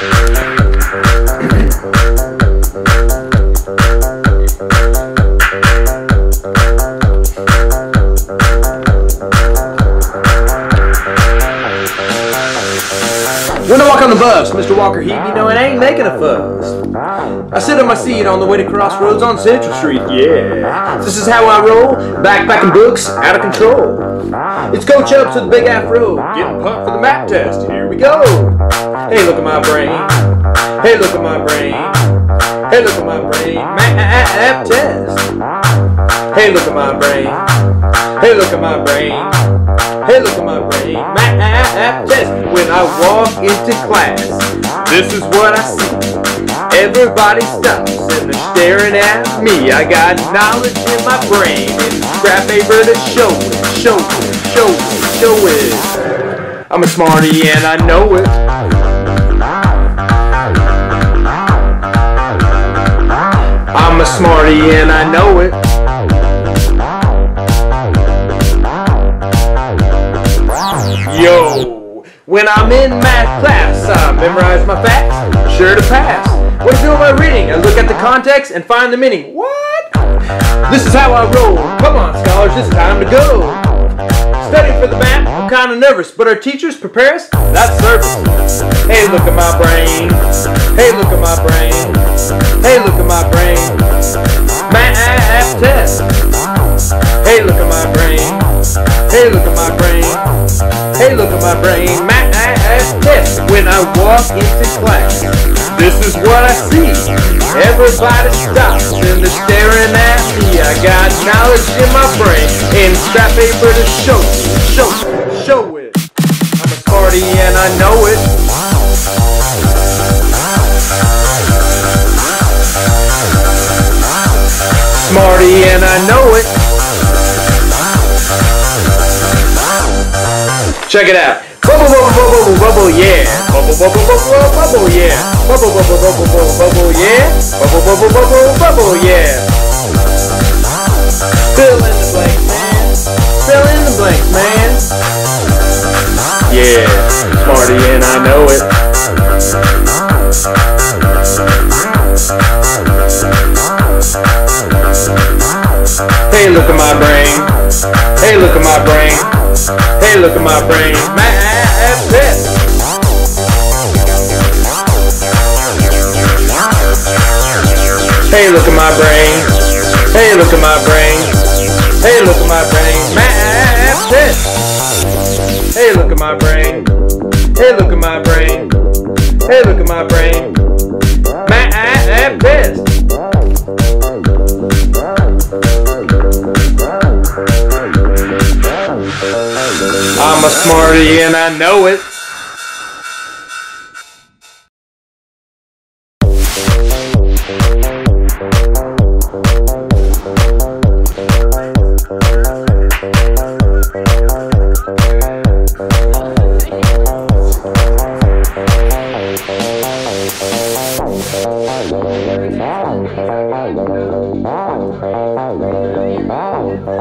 When I walk on the bus, Mr. Walker Heat, you know it ain't making a fuss. I sit on my seat on the way to Crossroads on Central Street, yeah. This is how I roll, backpacking books, out of control. It's Coach up to the big afro, getting pumped for the map test, here we go. Hey, look at my brain. Hey, look at my brain. Hey, look at my brain, map test. Hey, look at my brain. Hey, look at my brain. Hey, look at my brain, map test. When I walk into class, this is what I see. Everybody stops and they're staring at me. I got knowledge in my brain and scrap paper to show it, show it, show it, show it. I'm a smarty and I know it. I'm a smarty and I know it. Yo, when I'm in math class, I memorize my facts, sure to pass. What I do with my reading, I look at the context and find the meaning. What? This is how I roll. Come on, scholars, it's time to go. Studying for the map, I'm kind of nervous, but our teachers prepare us, that's service. Hey, look at my brain. Hey, look at my brain. Hey, look at my brain. Math test. Hey, look at my brain. Hey, look at my brain. Hey, look at my brain, math test. When I walk into class, this is what I see. Everybody stops and they're staring at me. I got knowledge in my brain and scrap paper to show it. I'm a Smarty and I know it. Smarty and I know it. Check it out. Bubble, bubble, bubble, bubble, yeah. Bubble, bubble, bubble, bubble, yeah. Bubble, bubble, bubble, bubble, bubble, yeah. Bubble, bubble, bubble, bubble, yeah. Fill in the blanks, man. Fill in the blanks, man. Yeah, Smarty and I know it. Hey, look at my brain. Hey, look at my brain. Hey, look at my brain, math test. Hey, look at my brain. Hey, look at my brain. Hey, look at my brain, math test. Hey, look at my brain. Hey, look at my brain. Hey, look at my brain, math test. I'm a Smarty and I know it.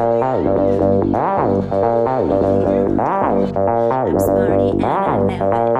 I'm Smarty and I know it.